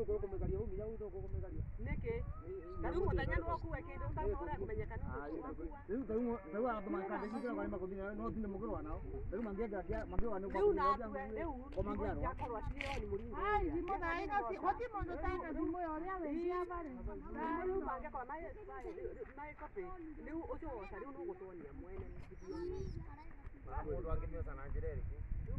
no ko kumekaria umi ya uto ko kumekaria niki kariu muthenya no kuwe kindu utabora kumenyeka no riu tau atuma kande kikira kwa makuthina no tinde mugirwa nao riu mangienda mangirwa ni riu na riu ko mangiarwa yakorwa ciyo ni muringo ai thimo na ina si goti mundu tena thimo yoria wendia bari riu mangiakora mai kopi riu ucio woca riu no gutonia mwene mundu angimioca na njira iriki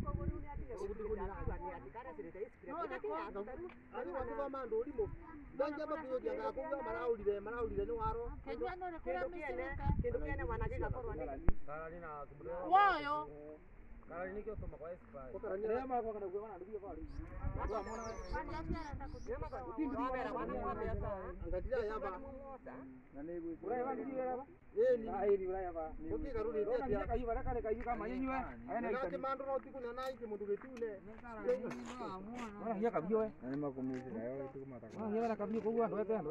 ari wakuthoma ndurimo ndangĩamba kwĩyũria ngakuga maraũrire ni waro kejua no rekura misiruka kindu kiene mwanake gakorwa ni karani na kumburia woyo karani nikio tuma kwa expire ukarania makwa kana kuona ndugu bali angatira yaba na nego uraya bali yaba ni ai uraya ba uki karuni tia kayu bara kale kayu kama yenywe ayana ikati mandu no tiku na naiki mundu getune ora hiya kabio ni makumisi nayo tiku mata ah hiya bara kabio kwa ndo ete ndo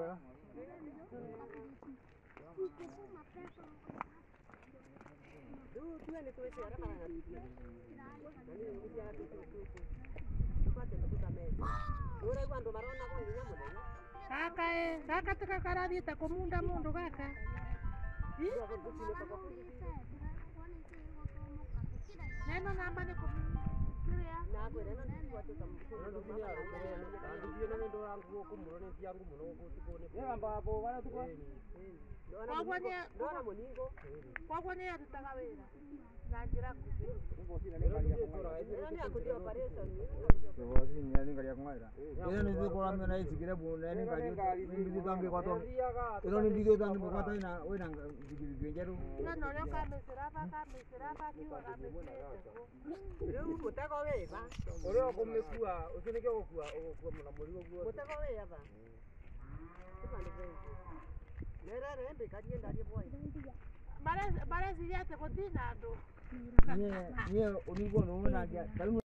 tuene tuwecera maranga uraigua andu marona ko nginya muthenya gaka tikakarariite kumunda mundu gaka neno namba ni kumikiria nakwire no ndikuatuka kwagwo ni arutaga wira na njira nguhĩ na ũrĩa ũkamĩcĩra akiugaga mĩcĩrĩte riu mutego wiva uria ukumikua ucio nikio gukua na murigo guo mutego wiva nerere mbikarie ndarie bwai mareciria atĩ gũtirĩ na andũ niĩ ũniguo nĩ ũmenangia